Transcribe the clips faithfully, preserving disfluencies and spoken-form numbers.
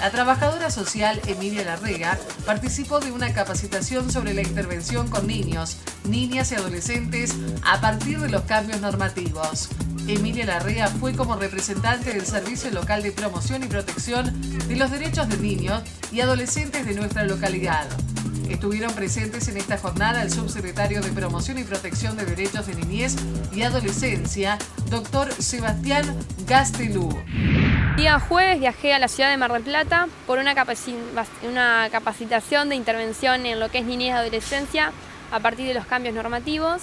La trabajadora social Emilia Larrea participó de una capacitación sobre la intervención con niños, niñas y adolescentes a partir de los cambios normativos. Emilia Larrea fue como representante del Servicio Local de Promoción y Protección de los Derechos de Niños y Adolescentes de nuestra localidad. Estuvieron presentes en esta jornada el subsecretario de Promoción y Protección de Derechos de Niñez y Adolescencia, doctor Sebastián Gastelú. El día jueves viajé a la ciudad de Mar del Plata por una, capaci una capacitación de intervención en lo que es niñez y adolescencia a partir de los cambios normativos.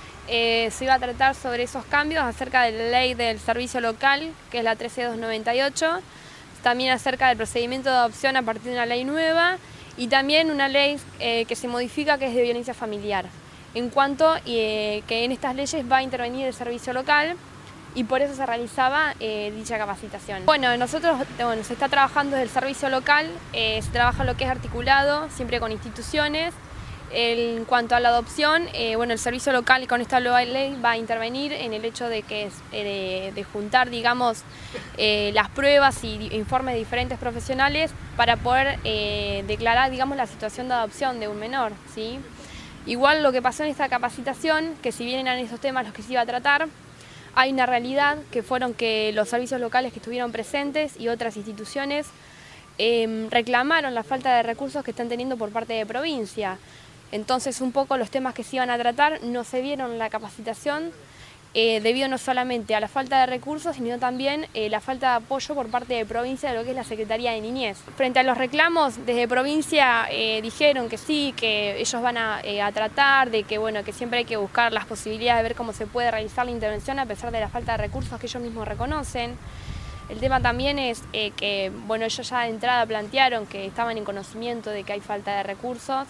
Eh, se iba a tratar sobre esos cambios acerca de la ley del servicio local, que es la trece mil doscientos noventa y ocho, también acerca del procedimiento de adopción a partir de una ley nueva y también una ley eh, que se modifica, que es de violencia familiar, en cuanto eh, que en estas leyes va a intervenir el servicio local y por eso se realizaba eh, dicha capacitación. Bueno, nosotros bueno, se está trabajando desde el servicio local, eh, se trabaja lo que es articulado, siempre con instituciones. En cuanto a la adopción, eh, bueno, el servicio local con esta nueva ley va a intervenir en el hecho de que eh, de, de juntar, digamos, eh, las pruebas y informes de diferentes profesionales para poder eh, declarar, digamos, la situación de adopción de un menor, ¿sí? Igual lo que pasó en esta capacitación, que si bien eran esos temas los que se iba a tratar, hay una realidad que fueron que los servicios locales que estuvieron presentes y otras instituciones eh, reclamaron la falta de recursos que están teniendo por parte de provincia. Entonces un poco los temas que se iban a tratar no se vieron en la capacitación eh, debido no solamente a la falta de recursos, sino también eh, la falta de apoyo por parte de provincia de lo que es la Secretaría de Niñez. Frente a los reclamos, desde provincia eh, dijeron que sí, que ellos van a, eh, a tratar, de que, bueno, que siempre hay que buscar las posibilidades de ver cómo se puede realizar la intervención a pesar de la falta de recursos que ellos mismos reconocen. El tema también es eh, que, bueno, ellos ya de entrada plantearon que estaban en conocimiento de que hay falta de recursos.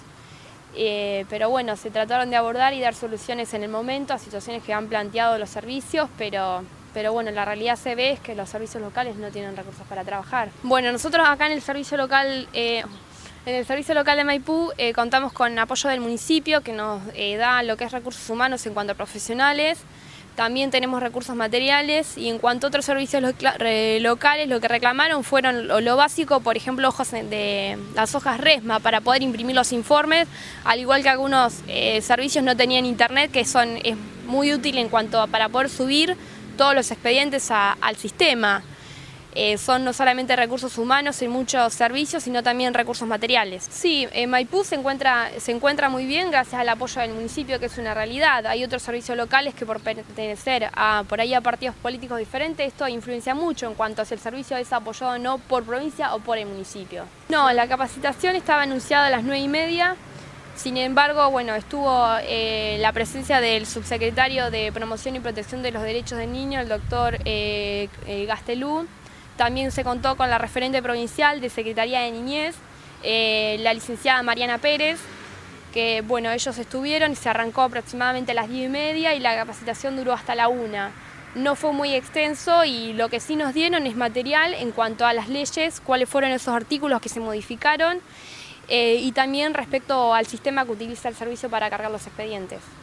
Eh, pero bueno, se trataron de abordar y dar soluciones en el momento a situaciones que han planteado los servicios, pero, pero bueno, la realidad se ve es que los servicios locales no tienen recursos para trabajar. Bueno, nosotros acá en el servicio local, eh, en el servicio local de Maipú eh, contamos con apoyo del municipio que nos eh, da lo que es recursos humanos en cuanto a profesionales. También tenemos recursos materiales y en cuanto a otros servicios locales, lo que reclamaron fueron lo, lo básico, por ejemplo, hojas de las hojas RESMA para poder imprimir los informes, al igual que algunos eh, servicios no tenían internet, que son, es muy útil en cuanto a para poder subir todos los expedientes a, al sistema. Eh, son no solamente recursos humanos en muchos servicios, sino también recursos materiales. Sí, en Maipú se encuentra, se encuentra muy bien gracias al apoyo del municipio, que es una realidad. Hay otros servicios locales que por pertenecer a, por ahí a partidos políticos diferentes, esto influencia mucho en cuanto a si el servicio es apoyado o no por provincia o por el municipio. No, la capacitación estaba anunciada a las nueve y media. Sin embargo, bueno, estuvo eh, la presencia del subsecretario de Promoción y Protección de los Derechos del Niño, el doctor eh, eh, Gastelú. También se contó con la referente provincial de Secretaría de Niñez, eh, la licenciada Mariana Pérez, que bueno, ellos estuvieron y se arrancó aproximadamente a las diez y media y la capacitación duró hasta la una. No fue muy extenso y lo que sí nos dieron es material en cuanto a las leyes, cuáles fueron esos artículos que se modificaron eh, y también respecto al sistema que utiliza el servicio para cargar los expedientes.